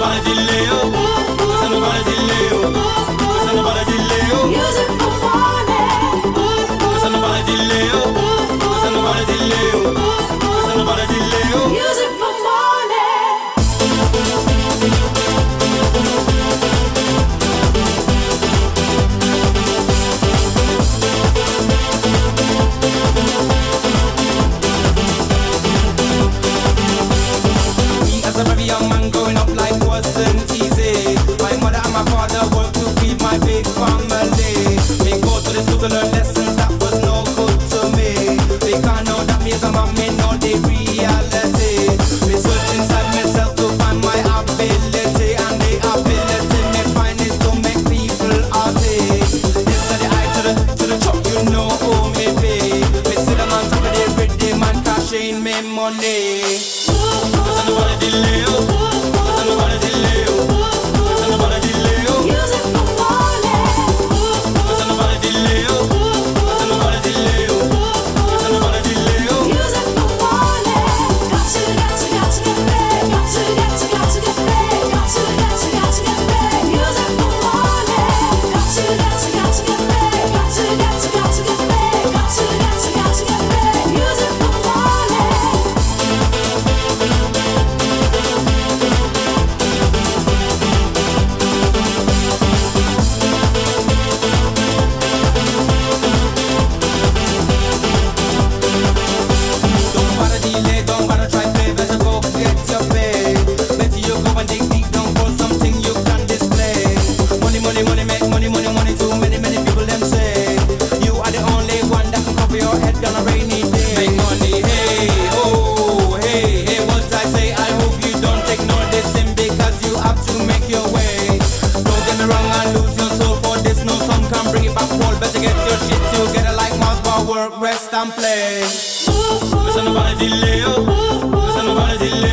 nobody delay, oh. Nobody delay, oh. Nobody delay, oh. Music for morning. Nobody delay, oh. Nobody delay, oh. Nobody delay, oh. Music for morning. Me as a very young man growing up, life wasn't easy. My mother and my father worked to feed my big family. Me go to the school to learn lessons that was no good to me. They can't know that me as a man, me know the reality. Me search inside myself to find my ability, and the ability me find is to make people happy. This is the eye to the top, you know who me be. Me sit them on top of the rhythm and cash in me money. Nobody delay, oh. Nobody delay, oh. Nobody delay, oh. Music for morning. Nobody delay, oh. Nobody delay, oh. Nobody delay, oh. Music for morning. Got to get paid. Got to get paid. Got to get paid. Music for morning. Got to get paid. Got to get paid. Got to get paid. Music for morning. Don't bother delay, don't bother try play. Better go get your pay. Better you go and dig deep down for something you can display. Money, money, money, make money, money, money. Too many, many people them say you are the only one that can cover your head on a rainy day. Make money, hey, oh, hey, hey. What I say, I hope you don't ignore this thing, because you have to make your way. Don't get me wrong and lose your soul for this. No song can bring it back. Wall, better get your shit together like Mars bar, work, rest and play. Nobody delay, oh. Nobody delay.